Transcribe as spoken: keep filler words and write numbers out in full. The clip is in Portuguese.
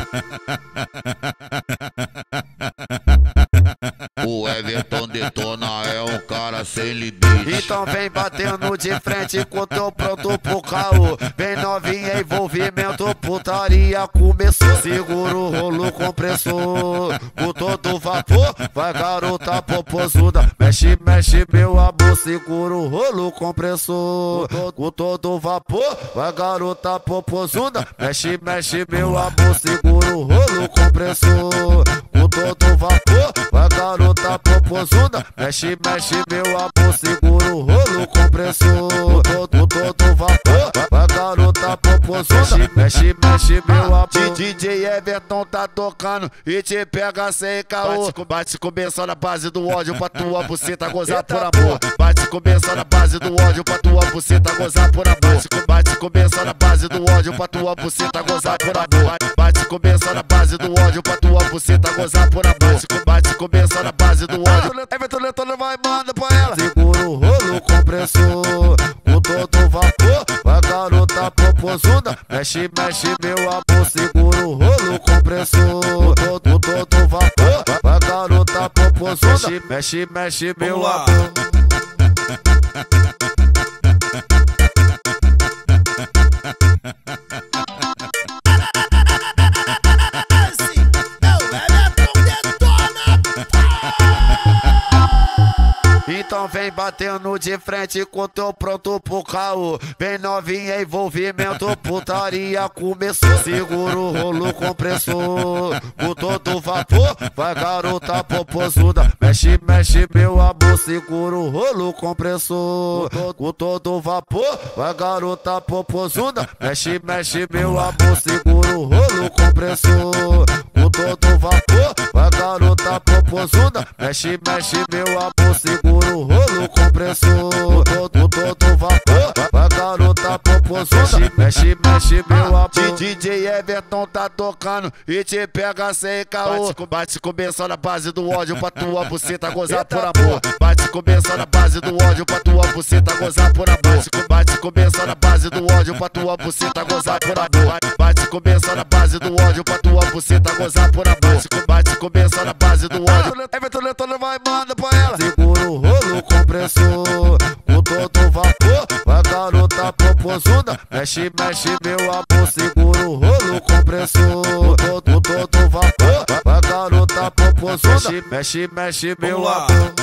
O Everton Detona é um cara sem limite. Então vem batendo de frente com o teu pronto pro caô. Vem novinha, envolvimento, putaria começou. Segura o rolo compressor, com todo vapor. Vai garota popozuda, mexe, mexe meu amor. Segura o rolo compressor, com todo vapor. Vai garota popozuda, mexe, mexe meu amor. Segura o rolo compressor, com todo vapor. Vai garota popozuda, mexe, mexe meu amor. Segura o rolo compressor, todo, todo vapor. Vai garota popozuda, mexe, mexe meu amor. D J Everton tá tocando e te pega sem caô. Bate, bate começa na base do ódio pra tua buceta gozar por amor. Bate começa na base do ódio pra tua buceta gozar por amor. Bate começa na base do ódio pra tua buceta gozar por amor. Bate começa na base do ódio pra tua buceta gozar por amor. Bate começa na base do ódio. Everton Detona vai manda pra ela. Segura o rolo compressor, com todo vapor. Vai garota popozuda, mexe, mexe meu amor. Segura o rolo compressor, todo, todo vapor. Vai garota popozuda, mexe, mexe, mexe meu amor. Então vem batendo de frente com teu pronto pro caô. Vem novinha, envolvimento, putaria começou. Segura o rolo compressor, com todo vapor. Vai garota popozuda, mexe, mexe meu amor. Segura o rolo compressor, com todo vapor. Vai garota popozuda, mexe, mexe meu amor. Segura o rolo compressor, com todo vapor. Vai garota popozuda, mexe, mexe meu amor. Segura o rolo compressor, todo, todo vapor. Vai garota popozuda, mexe, mexe meu amor. D J Everton tá tocando e te pega sem caô. Bate, bate começa na base do ódio pra tua buceta gozar por amor. Bate começa na base do ódio pra tua buceta gozar por amor. Bate começa na base do ódio pra tua buceta gozar por amor. Bate começa na base do ódio pra tua buceta gozar por amor. Bate começa na base do ódio. Everton Detona vai manda pra ela. Segura o rolo compressor, com todo vapor. Vai garota popozuda, mexe, mexe meu amor. Segura o rolo compressor, todo, todo vapor. Vai garota popozuda, mexe, mexe meu amor.